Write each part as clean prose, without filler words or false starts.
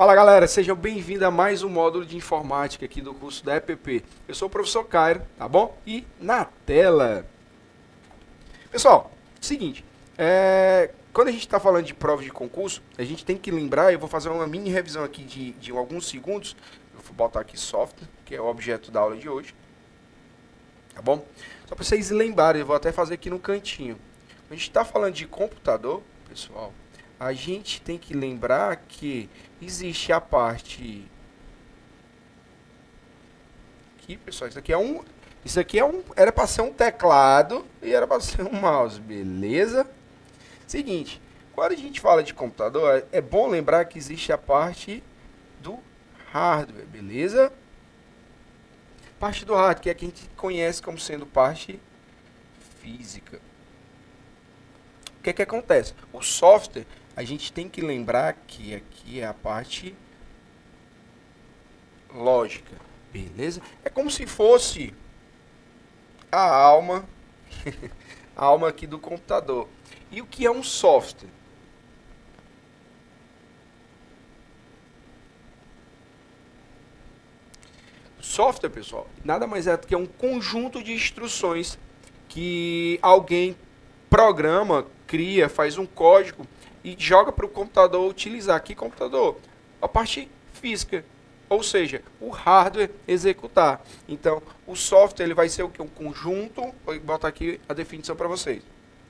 Fala galera, sejam bem-vindos a mais um módulo de informática aqui do curso da EPP. Eu sou o professor Cairo, tá bom? E na tela. Pessoal, seguinte, quando a gente está falando de prova de concurso, a gente tem que lembrar, eu vou fazer uma mini revisão aqui de alguns segundos. Eu vou botar aqui software, que é o objeto da aula de hoje, tá bom? Só para vocês lembrarem, eu vou até fazer aqui no cantinho. Quando a gente está falando de computador, pessoal, a gente tem que lembrar que existe a parte aqui, pessoal, isso aqui era para ser um teclado e era para ser um mouse, beleza? Seguinte, quando a gente fala de computador, é bom lembrar que existe a parte do hardware, beleza? Parte do hardware, que é a que a gente conhece como sendo parte física. O que é que acontece? O software, a gente tem que lembrar que aqui é a parte lógica, beleza? É como se fosse a alma, a alma aqui do computador. E o que é um software? Software, pessoal, nada mais é do que um conjunto de instruções que alguém programa, cria, faz um código e joga para o computador utilizar. Que computador? A parte física, ou seja, o hardware executar. Então, o software ele vai ser o que? Um conjunto, vou botar aqui a definição para vocês.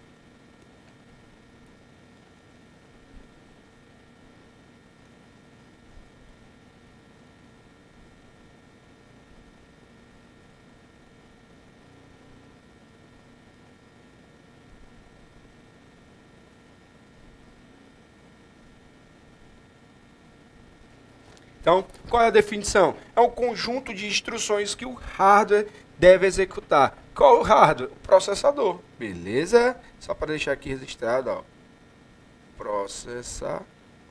Então, qual é a definição? É um conjunto de instruções que o hardware deve executar. Qual é o hardware? O processador. Beleza? Só para deixar aqui registrado, ó. Processador.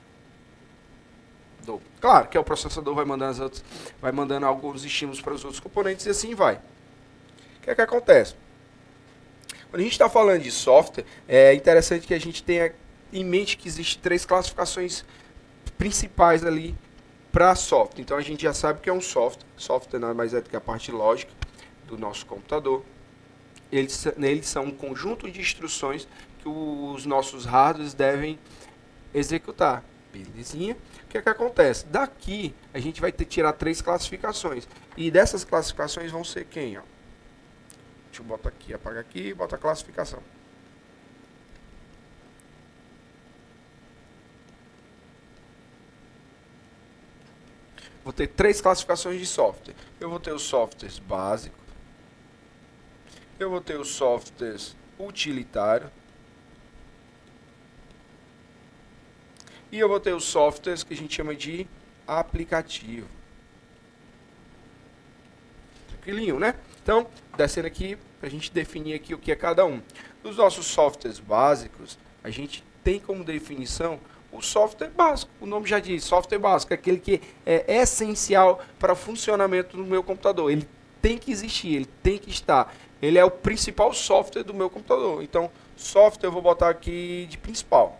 Claro que o processador vai mandando alguns estímulos para os outros componentes e assim vai. O que é que acontece? Quando a gente está falando de software, é interessante que a gente tenha em mente que existem três classificações principais ali para software. Então a gente já sabe que é um software. Software nada mais é do que a parte lógica do nosso computador. Eles são um conjunto de instruções que os nossos hardwares devem executar. Belezinha? O que é que acontece? Daqui a gente vai ter que tirar três classificações. E dessas classificações vão ser quem? Ó? Deixa eu botar aqui, apagar aqui e botar a classificação. Vou ter três classificações de software. Eu vou ter os softwares básicos. Eu vou ter os softwares utilitários. E eu vou ter os softwares que a gente chama de aplicativo. Tranquilinho, né? Então, descendo aqui, para a gente definir aqui o que é cada um. Dos nossos softwares básicos, a gente tem como definição o software básico. O nome já diz, software básico, é aquele que é essencial para o funcionamento do meu computador. Ele tem que existir, ele tem que estar. Ele é o principal software do meu computador. Então, software eu vou botar aqui de principal.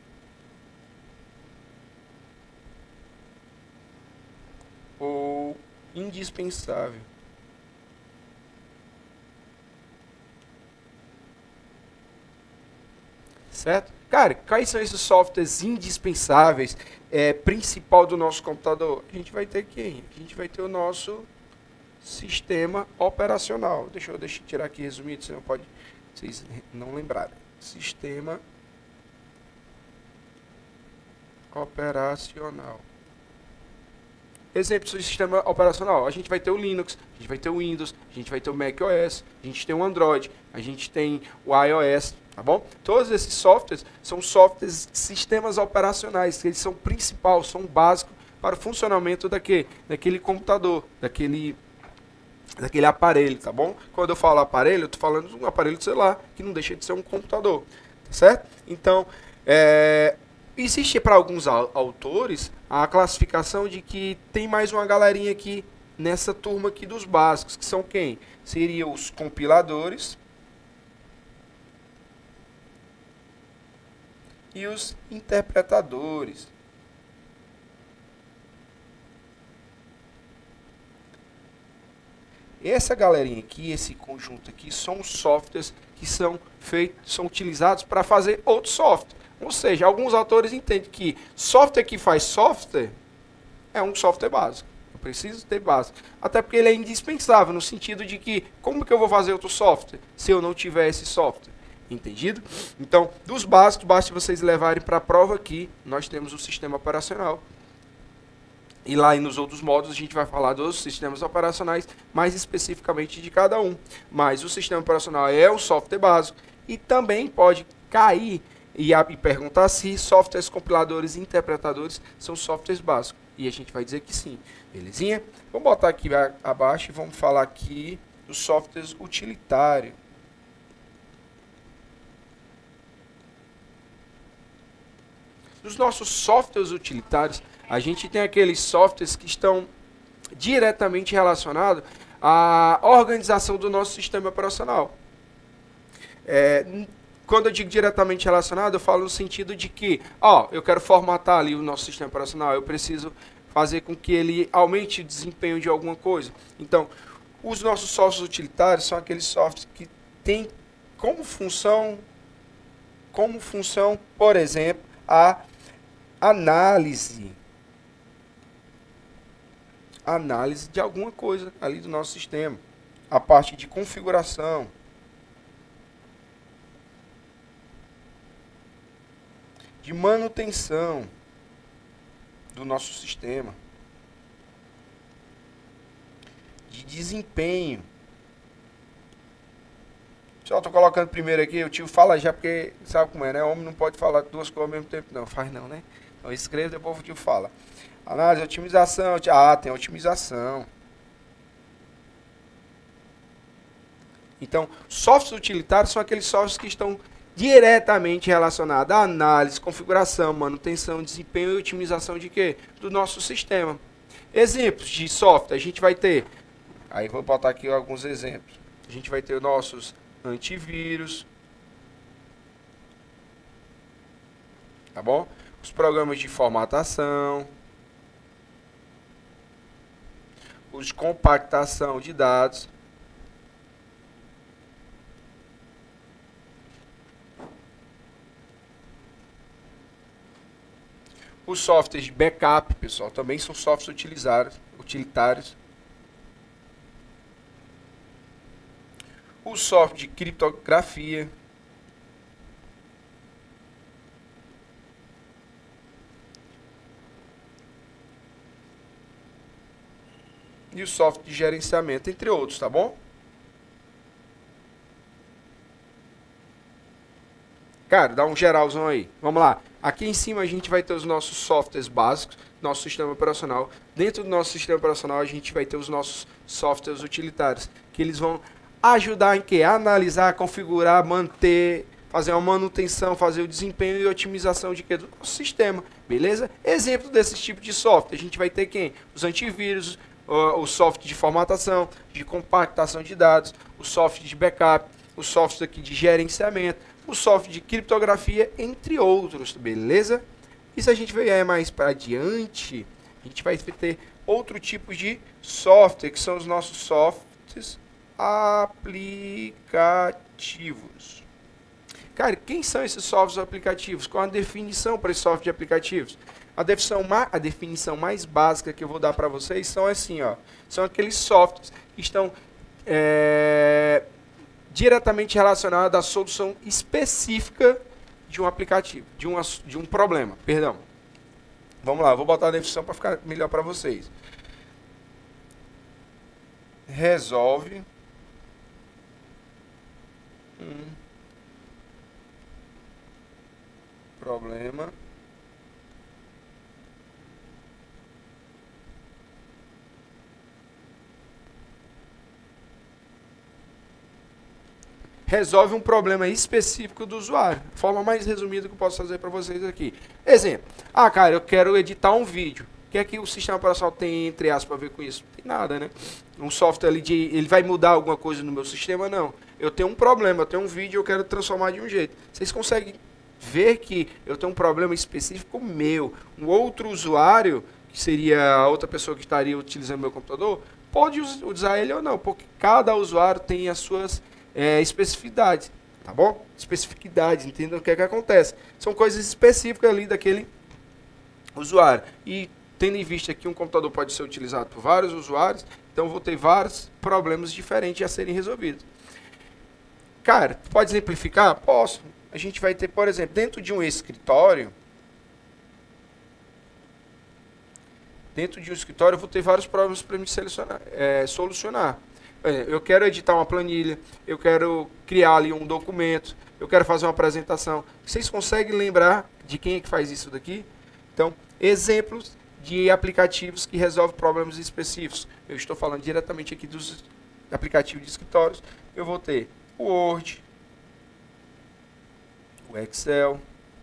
Ou indispensável. Certo? Cara, quais são esses softwares indispensáveis, principal do nosso computador? A gente vai ter quem? A gente vai ter o nosso sistema operacional. Deixa eu tirar aqui resumido, senão pode vocês não lembrarem. Sistema operacional. Exemplo do sistema operacional. A gente vai ter o Linux, a gente vai ter o Windows, a gente vai ter o macOS, a gente tem o Android, a gente tem o iOS, tá bom? Todos esses softwares são softwares, sistemas operacionais, que eles são principais, são básicos para o funcionamento daquele computador, daquele aparelho, tá bom? Quando eu falo aparelho, eu estou falando de um aparelho de celular, que não deixa de ser um computador, tá certo? Então, existe para alguns autores a classificação de que tem mais uma galerinha aqui nessa turma aqui dos básicos, que são quem? Seriam os compiladores e os interpretadores. Essa galerinha aqui, esse conjunto aqui, são softwares que são utilizados para fazer outro software. Ou seja, alguns autores entendem que software que faz software é um software básico. Eu preciso ter básico. Até porque ele é indispensável, no sentido de que, como que eu vou fazer outro software se eu não tiver esse software? Entendido? Então, dos básicos, basta vocês levarem para a prova aqui, nós temos o sistema operacional. E lá e nos outros módulos a gente vai falar dos sistemas operacionais, mais especificamente de cada um. Mas o sistema operacional é o software básico e também pode cair e perguntar se softwares compiladores e interpretadores são softwares básicos. E a gente vai dizer que sim. Belezinha? Vamos botar aqui abaixo e vamos falar aqui dos softwares utilitários. Nos nossos softwares utilitários, a gente tem aqueles softwares que estão diretamente relacionados à organização do nosso sistema operacional. Quando eu digo diretamente relacionado, eu falo no sentido de que, eu quero formatar ali o nosso sistema operacional, eu preciso fazer com que ele aumente o desempenho de alguma coisa. Então, os nossos softwares utilitários são aqueles softwares que têm como função, por exemplo, a análise de alguma coisa ali do nosso sistema, a parte de configuração, de manutenção do nosso sistema, de desempenho. Só estou colocando primeiro aqui, o tio fala já porque sabe como é, né? O homem não pode falar duas coisas ao mesmo tempo, não. Faz não, né? Então escreva, depois o tio fala. Análise, otimização. Tem otimização. Então, softwares utilitários são aqueles softwares que estão diretamente relacionados à análise, configuração, manutenção, desempenho e otimização de quê? Do nosso sistema. Exemplos de software, a gente vai ter, aí vou botar aqui alguns exemplos. A gente vai ter os nossos antivírus, tá bom? Os programas de formatação, os de compactação de dados, os softwares de backup, pessoal, também são softwares utilitários. O software de criptografia. E o software de gerenciamento, entre outros, tá bom? Cara, dá um geralzão aí. Vamos lá. Aqui em cima a gente vai ter os nossos softwares básicos, nosso sistema operacional. Dentro do nosso sistema operacional a gente vai ter os nossos softwares utilitários, que eles vão ajudar em quê? A analisar, configurar, manter, fazer uma manutenção, fazer o desempenho e otimização de quê? Do nosso sistema, beleza? Exemplo desse tipo de software, a gente vai ter quem? Os antivírus, o software de formatação, de compactação de dados, o software de backup, o software aqui de gerenciamento, o software de criptografia, entre outros, beleza? E se a gente vier mais para adiante, a gente vai ter outro tipo de software, que são os nossos softwares aplicativos. Cara, quem são esses softwares aplicativos? Qual a definição para esse software de aplicativos? A definição mais básica que eu vou dar para vocês são assim, são aqueles softwares que estão diretamente relacionados à solução específica de um aplicativo, de um problema, perdão. Vamos lá, vou botar a definição para ficar melhor para vocês. Resolve um problema específico do usuário. Forma mais resumida que eu posso fazer para vocês aqui. Exemplo. Cara, eu quero editar um vídeo. O que é que o sistema operacional tem, entre aspas, a ver com isso? Não tem nada, né? Um software ali ele vai mudar alguma coisa no meu sistema? Não. Eu tenho um problema, eu tenho um vídeo e eu quero transformar de um jeito. Vocês conseguem ver que eu tenho um problema específico meu? Um outro usuário, que seria a outra pessoa que estaria utilizando meu computador, pode usar ele ou não, porque cada usuário tem as suas especificidades, tá bom? Especificidades, entendam o que é que acontece. São coisas específicas ali daquele usuário. E tendo em vista que um computador pode ser utilizado por vários usuários, então vou ter vários problemas diferentes a serem resolvidos. Cara, pode exemplificar? Posso. A gente vai ter, por exemplo, dentro de um escritório, eu vou ter vários problemas para me solucionar. Eu quero editar uma planilha, eu quero criar ali um documento, eu quero fazer uma apresentação. Vocês conseguem lembrar de quem é que faz isso daqui? Então, exemplos de aplicativos que resolvem problemas específicos. Eu estou falando diretamente aqui dos aplicativos de escritórios. Eu vou ter o Word, o Excel,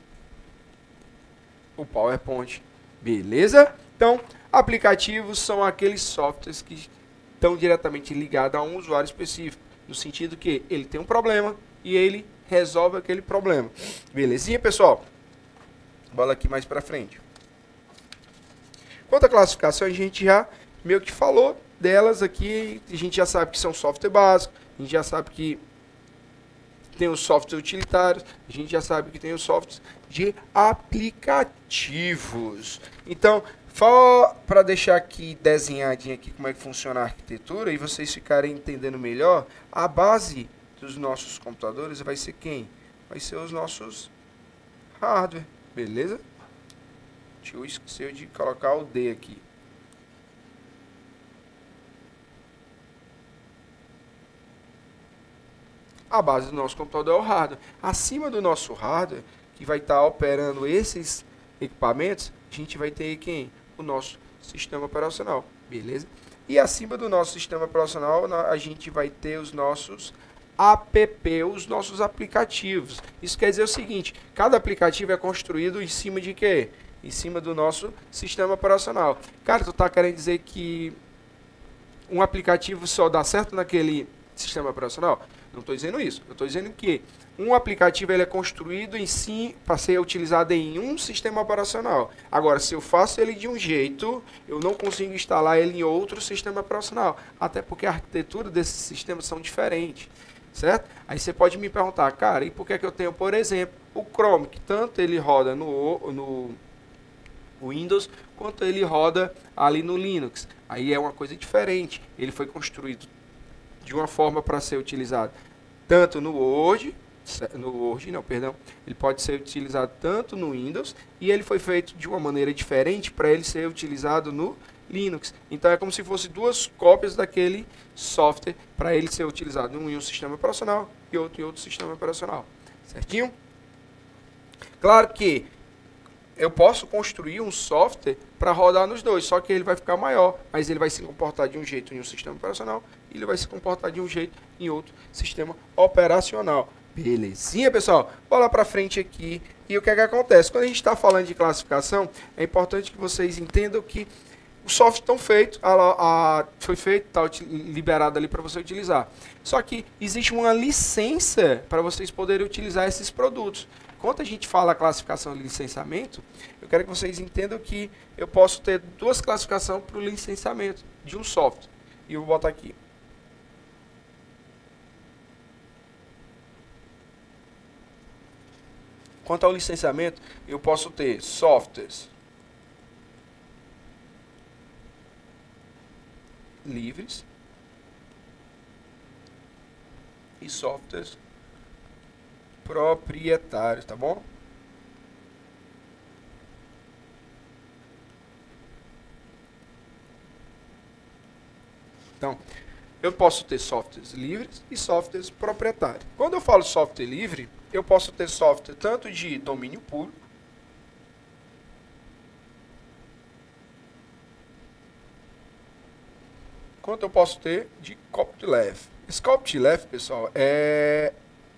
o PowerPoint. Beleza? Então, aplicativos são aqueles softwares que estão diretamente ligados a um usuário específico, no sentido que ele tem um problema e ele resolve aquele problema. Belezinha, pessoal? Bola aqui mais para frente. Quanto à classificação, a gente já meio que falou delas aqui. A gente já sabe que são software básico, a gente já sabe que tem os softwares utilitários, a gente já sabe que tem os softwares de aplicativos. Então, só para deixar aqui desenhadinho aqui como é que funciona a arquitetura e vocês ficarem entendendo melhor, a base dos nossos computadores vai ser quem? Vai ser os nossos hardware, beleza? Deixa eu esquecer de colocar o D aqui. A base do nosso computador é o hardware. Acima do nosso hardware, que vai estar operando esses equipamentos, a gente vai ter quem? O nosso sistema operacional, beleza? E acima do nosso sistema operacional, a gente vai ter os nossos app, os nossos aplicativos. Isso quer dizer o seguinte, cada aplicativo é construído em cima de quê? Em cima do nosso sistema operacional. Cara, tu está querendo dizer que um aplicativo só dá certo naquele sistema operacional? Não estou dizendo isso. Eu estou dizendo que um aplicativo ele é construído em si para ser utilizado em um sistema operacional. Agora, se eu faço ele de um jeito, eu não consigo instalar ele em outro sistema operacional. Até porque a arquitetura desses sistemas são diferentes. Certo? Aí você pode me perguntar, cara, e por que eu tenho, por exemplo, o Chrome, que tanto ele roda no Windows, quanto ele roda ali no Linux. Aí é uma coisa diferente. Ele foi construído de uma forma para ser utilizado tanto no Word, ele pode ser utilizado tanto no Windows e ele foi feito de uma maneira diferente para ele ser utilizado no Linux. Então é como se fosse duas cópias daquele software para ele ser utilizado em um sistema operacional e outro em outro sistema operacional. Certinho? Claro que eu posso construir um software para rodar nos dois, só que ele vai ficar maior, mas ele vai se comportar de um jeito em um sistema operacional e ele vai se comportar de um jeito em outro sistema operacional. Belezinha, pessoal? Bola para frente aqui. E o que é que acontece? Quando a gente está falando de classificação, é importante que vocês entendam que o software está feito, foi feito, está liberado ali para você utilizar. Só que existe uma licença para vocês poderem utilizar esses produtos. Quando a gente fala classificação e licenciamento, eu quero que vocês entendam que eu posso ter duas classificações para o licenciamento de um software. E eu vou botar aqui. Quanto ao licenciamento, eu posso ter softwares livres e softwares proprietários, tá bom? Então, eu posso ter softwares livres e softwares proprietários. Quando eu falo software livre, eu posso ter software tanto de domínio público, quanto eu posso ter de copyleft. Esse copyleft, pessoal, é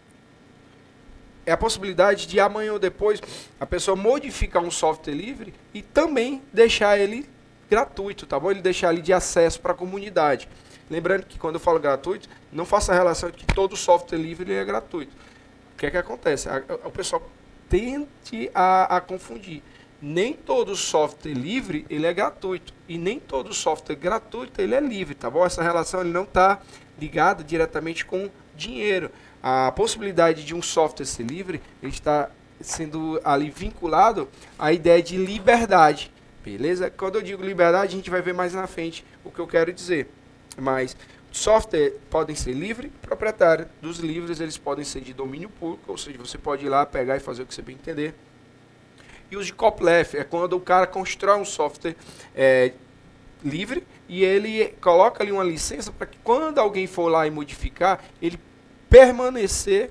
a possibilidade de amanhã ou depois a pessoa modificar um software livre e também deixar ele gratuito, tá bom? Ele deixar ali de acesso para a comunidade. Lembrando que quando eu falo gratuito, não faça a relação de que todo software livre é gratuito. O que é que acontece? O pessoal tende a confundir. nem todo software livre ele é gratuito e nem todo software gratuito ele é livre, tá bom? Essa relação ele não está ligada diretamente com dinheiro. A possibilidade de um software ser livre ele está sendo ali vinculado à ideia de liberdade, beleza? Quando eu digo liberdade, a gente vai ver mais na frente o que eu quero dizer. Mas software podem ser livre, proprietário. Dos livres eles podem ser de domínio público, ou seja, você pode ir lá pegar e fazer o que você bem entender. E os de copyleft é quando o cara constrói um software livre e ele coloca ali uma licença para que quando alguém for lá e modificar, ele permanecer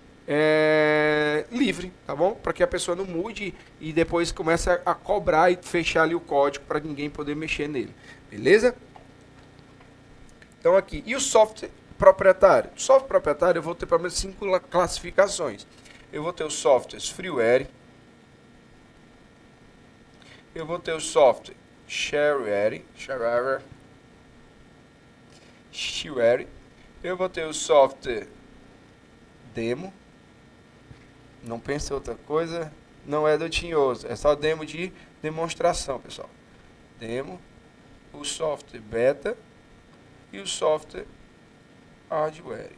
livre, tá bom? Para que a pessoa não mude e depois comece a cobrar e fechar ali o código para ninguém poder mexer nele, beleza? Então aqui, e o software proprietário? O software proprietário eu vou ter pelo menos 5 classificações. Eu vou ter os softwares freeware, eu vou ter o software shareware, eu vou ter o software demo, não pense em outra coisa, não é do tinhoso, é só demo de demonstração, pessoal. Demo, o software beta e o software hardware.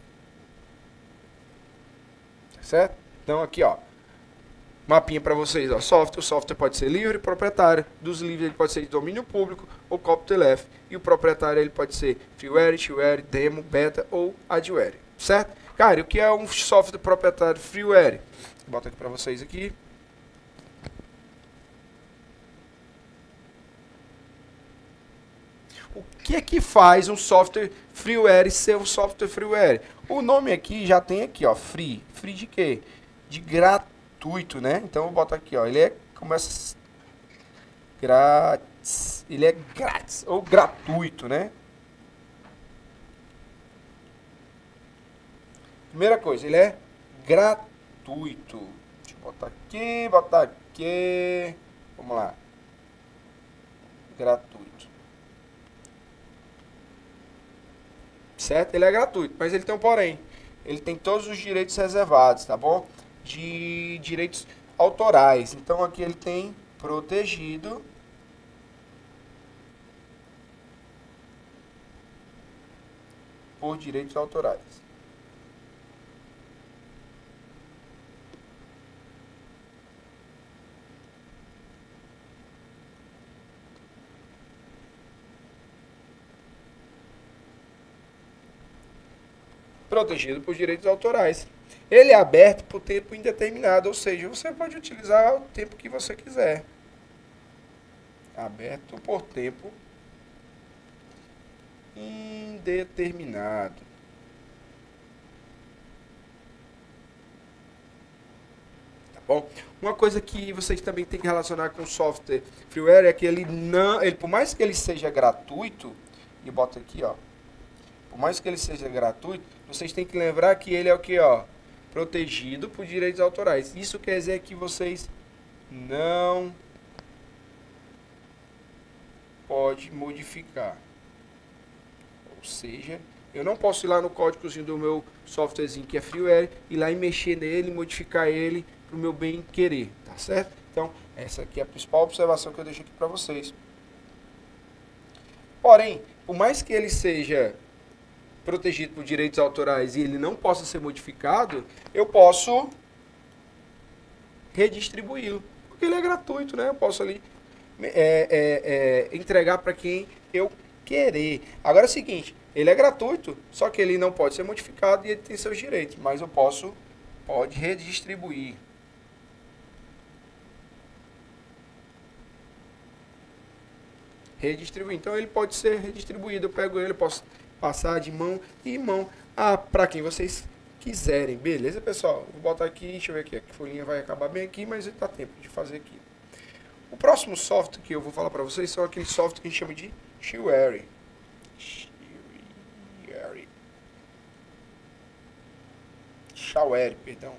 Tá certo? Então aqui, ó, mapinha para vocês, ó, software. O software pode ser livre, proprietário. Dos livres ele pode ser de domínio público ou copyleft. E o proprietário ele pode ser freeware, shareware, demo, beta ou hardware. Certo? Cara, o que é um software proprietário freeware? Bota aqui para vocês aqui. O que é que faz um software freeware ser um software freeware? O nome aqui já tem aqui, ó, free. Free de quê? De gratuito, né? Então eu vou botar aqui, ó, ele começa grátis. Ele é grátis ou gratuito, né? Primeira coisa, ele é gratuito. Deixa eu botar aqui. Vamos lá. Gratuito. Certo? Ele é gratuito, mas ele tem um porém. Ele tem todos os direitos reservados, tá bom? De direitos autorais. Então aqui ele tem protegido por direitos autorais. Protegido por direitos autorais. Ele é aberto por tempo indeterminado, ou seja, você pode utilizar o tempo que você quiser. Aberto por tempo indeterminado. Tá bom? Uma coisa que vocês também têm que relacionar com o software freeware é que ele não, por mais que ele seja gratuito, e bota aqui, ó, por mais que ele seja gratuito, vocês têm que lembrar que ele é o que, ó, protegido por direitos autorais. Isso quer dizer que vocês não pode modificar. Ou seja, eu não posso ir lá no códigozinho do meu softwarezinho que é freeware, ir lá e mexer nele, modificar ele para o meu bem querer, tá certo? Então, essa aqui é a principal observação que eu deixo aqui para vocês. Porém, por mais que ele seja protegido por direitos autorais e ele não possa ser modificado, eu posso redistribuí-lo, porque ele é gratuito, né? Eu posso ali entregar para quem eu querer. Agora é o seguinte, ele é gratuito, só que ele não pode ser modificado e ele tem seus direitos, mas eu pode redistribuir. Redistribuir. Então ele pode ser redistribuído. Eu pego ele, posso passar de mão em mão para quem vocês quiserem. Beleza, pessoal? Vou botar aqui, deixa eu ver aqui. A folhinha vai acabar bem aqui, mas dá tempo de fazer aqui. O próximo software que eu vou falar para vocês são aqueles softwares que a gente chama de shareware. Shareware, perdão.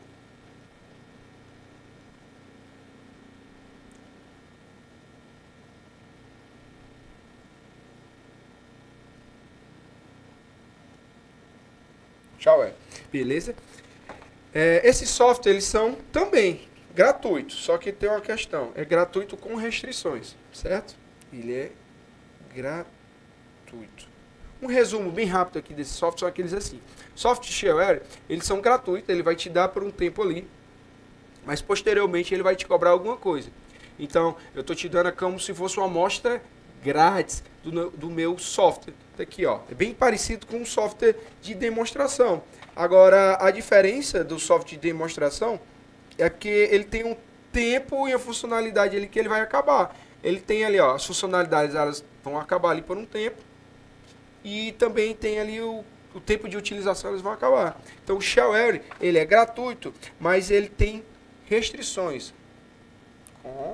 Shareware. Beleza? Esses softwares, eles são também gratuito, só que tem uma questão, é gratuito com restrições, certo? Ele é gratuito. Um resumo bem rápido aqui desse software são aqueles assim. Shareware, eles são gratuitos, ele vai te dar por um tempo ali, mas posteriormente ele vai te cobrar alguma coisa. Então, eu estou te dando como se fosse uma amostra grátis do meu software. Tá aqui, ó. É bem parecido com um software de demonstração. Agora, a diferença do software de demonstração é que ele tem um tempo e a funcionalidade ali que ele vai acabar. Ele tem ali, ó, as funcionalidades elas vão acabar ali por um tempo. E também tem ali o tempo de utilização, eles vão acabar. Então o Shareware, ele é gratuito, mas ele tem restrições. Com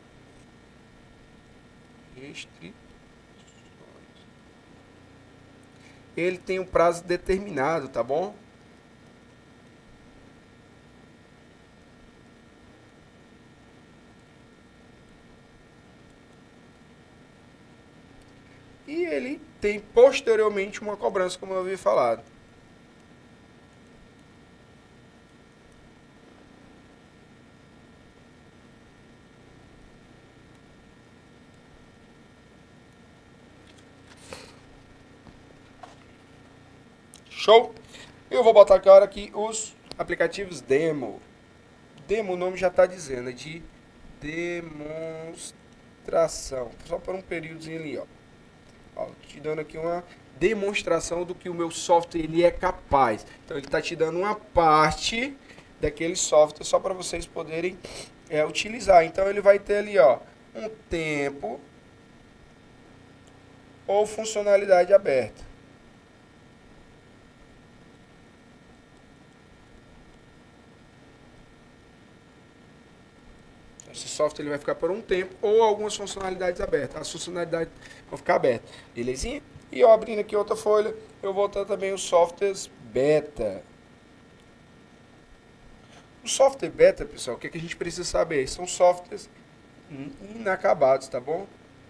restrições. Ele tem um prazo determinado, tá bom? E ele tem posteriormente uma cobrança, como eu havia falado. Show? Eu vou botar agora aqui os aplicativos demo. Demo, o nome já está dizendo, é de demonstração. Só por um períodozinho ali, ó. Ó, te dando aqui uma demonstração do que o meu software ele é capaz. Então ele está te dando uma parte daquele software só para vocês poderem utilizar. Então ele vai ter ali, ó, um tempo ou funcionalidade aberta. Esse software ele vai ficar por um tempo ou algumas funcionalidades abertas. As funcionalidades vão ficar abertas. Belezinha? E eu abrindo aqui outra folha, eu vou botar também os softwares beta. O software beta, pessoal, o que a gente precisa saber? São softwares inacabados, tá bom?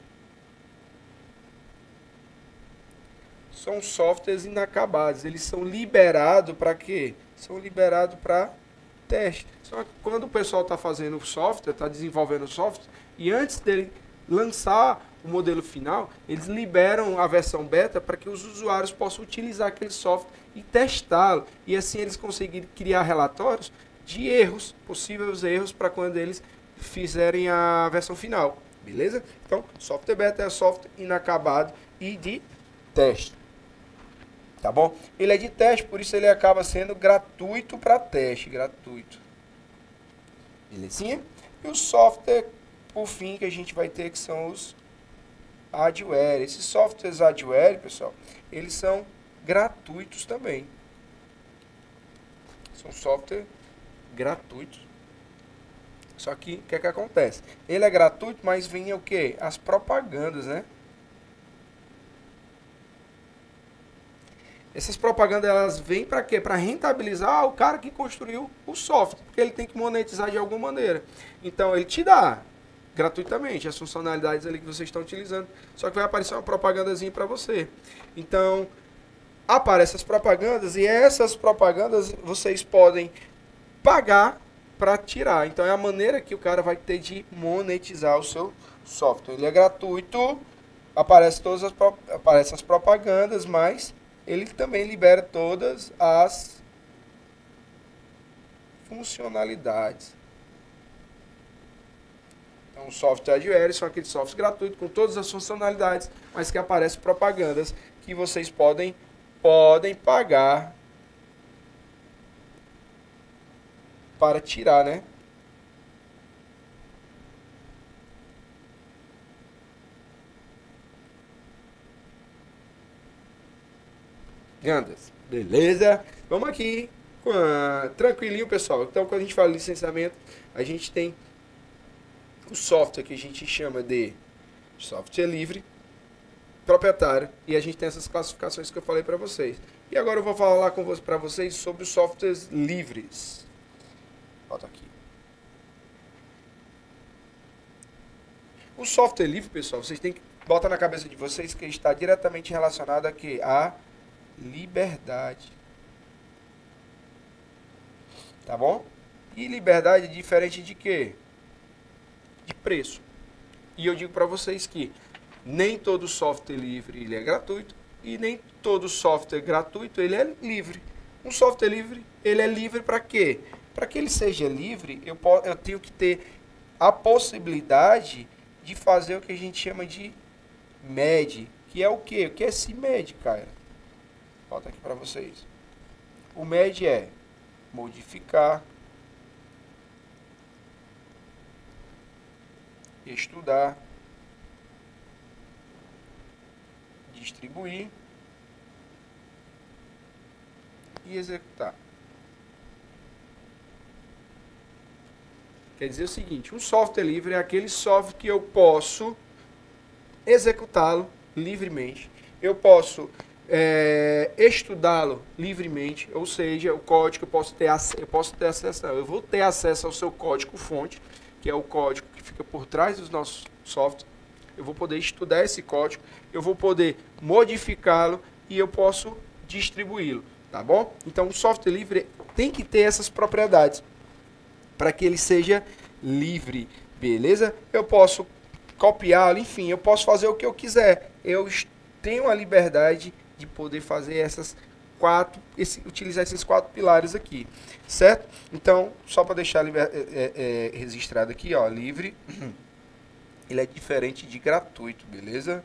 São softwares inacabados. Eles são liberados para quê? São liberados para teste. Só que quando o pessoal está fazendo o software, está desenvolvendo o software, e antes dele lançar o modelo final, eles liberam a versão beta para que os usuários possam utilizar aquele software e testá-lo. E assim eles conseguirem criar relatórios de erros, possíveis erros, para quando eles fizerem a versão final. Beleza? Então, software beta é software inacabado e de teste. Tá bom? Ele é de teste, por isso ele acaba sendo gratuito para teste. Gratuito. Belezinha? E o software, por fim, que a gente vai ter, que são os adware. Esses softwares adware, pessoal, eles são gratuitos também. São software gratuitos. Só que, o que é que acontece? Ele é gratuito, mas vem o quê? As propagandas, né? Essas propagandas, elas vêm para quê? Para rentabilizar o cara que construiu o software, porque ele tem que monetizar de alguma maneira. Então, ele te dá gratuitamente as funcionalidades ali que vocês estão utilizando, só que vai aparecer uma propagandazinha para você. Então, aparecem as propagandas e essas propagandas vocês podem pagar para tirar. Então, é a maneira que o cara vai ter de monetizar o seu software. Ele é gratuito, aparecem as propagandas, mas ele também libera todas as funcionalidades. Então, o software adware são aqueles softwares gratuitos com todas as funcionalidades, mas que aparecem propagandas que vocês podem pagar para tirar, né? Gandas. Beleza? Vamos aqui. Tranquilinho, pessoal. Então, quando a gente fala de licenciamento, a gente tem o software que a gente chama de software livre, proprietário, e a gente tem essas classificações que eu falei para vocês. E agora eu vou falar para vocês sobre os softwares livres. Bota aqui. O software livre, pessoal, vocês têm que botar na cabeça de vocês que está diretamente relacionado a quê? A liberdade. Tá bom? E liberdade é diferente de quê? De preço. E eu digo para vocês que nem todo software livre ele é gratuito e nem todo software gratuito ele é livre. Um software livre, ele é livre para quê? Para que ele seja livre, eu tenho que ter a possibilidade de fazer o que a gente chama de MED, que é o quê? O que é esse MED, cara? Bota aqui para vocês. O MED é modificar, estudar, distribuir e executar. Quer dizer o seguinte, um software livre é aquele software que eu posso executá-lo livremente, eu posso estudá-lo livremente, ou seja, o código eu posso ter acesso, eu vou ter acesso ao seu código fonte, que é o código que fica por trás dos nossos softwares. Eu vou poder estudar esse código, eu vou poder modificá-lo e eu posso distribuí-lo, tá bom? Então, o software livre tem que ter essas propriedades para que ele seja livre, beleza? Eu posso copiá-lo, enfim, eu posso fazer o que eu quiser. Eu tenho a liberdade de poder fazer utilizar esses 4 pilares aqui, certo? Então, só para deixar registrado aqui, ó, livre, ele é diferente de gratuito, beleza?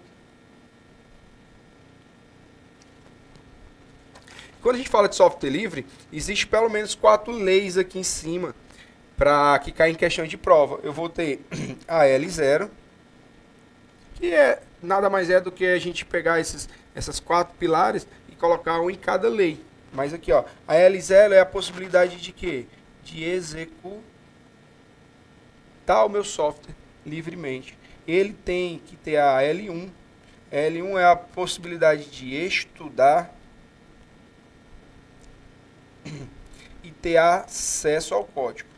Quando a gente fala de software livre, existe pelo menos 4 leis aqui em cima para que caia em questão de prova. Eu vou ter a L0, que nada mais é do que a gente pegar essas 4 pilares e colocar um em cada lei. Mas aqui, ó, a L0 é a possibilidade de quê? De executar o meu software livremente. Ele tem que ter a L1. L1 é a possibilidade de estudar e ter acesso ao código.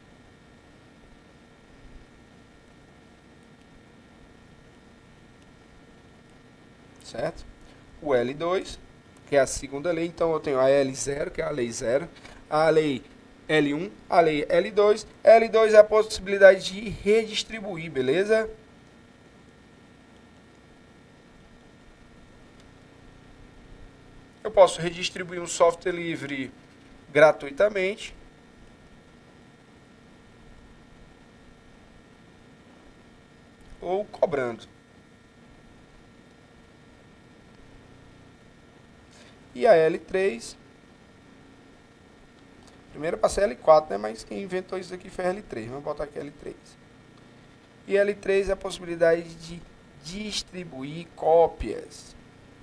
Certo? O L2, que é a segunda lei, então eu tenho a L0, que é a lei 0, a lei L1, a lei L2. L2 é a possibilidade de redistribuir, beleza? Eu posso redistribuir um software livre gratuitamente. Ou cobrando. E a L3, primeiro eu passei a L4, né? Mas quem inventou isso aqui foi a L3. Vamos botar aqui a L3. E a L3 é a possibilidade de distribuir cópias.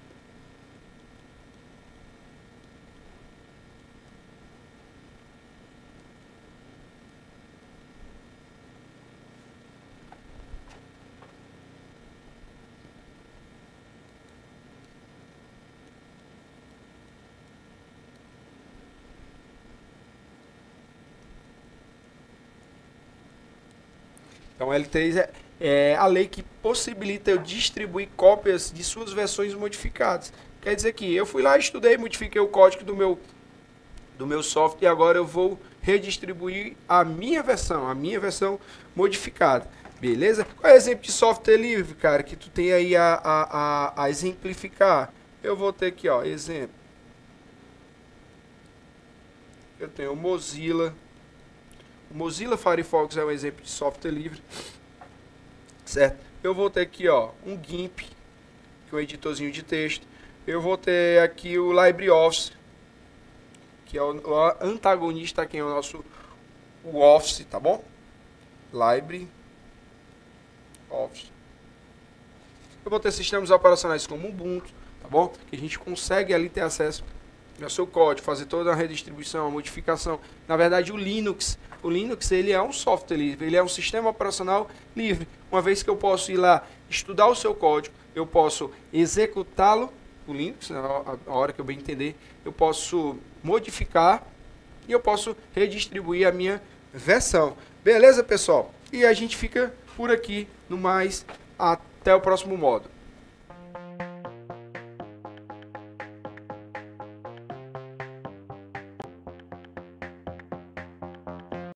Então, a L3 é a lei que possibilita eu distribuir cópias de suas versões modificadas. Quer dizer que eu fui lá, estudei, modifiquei o código do meu software e agora eu vou redistribuir a minha versão modificada. Beleza? Qual é o exemplo de software livre, cara, que tu tem aí a exemplificar? Eu vou ter aqui, ó, exemplo. Eu tenho o Mozilla. O Mozilla Firefox é um exemplo de software livre, certo? Eu vou ter aqui, ó, um GIMP, que é um editorzinho de texto. Eu vou ter aqui o LibreOffice, que é o antagonista aqui, é o nosso Office, tá bom? LibreOffice. Eu vou ter sistemas operacionais como Ubuntu, tá bom? Que a gente consegue ali ter acesso ao seu código, fazer toda a redistribuição, a modificação. Na verdade, o Linux ele é um software livre, ele é um sistema operacional livre. Uma vez que eu posso ir lá estudar o seu código, eu posso executá-lo, o Linux, na hora que eu bem entender, eu posso modificar e eu posso redistribuir a minha versão. Beleza, pessoal? E a gente fica por aqui no mais. Até o próximo módulo.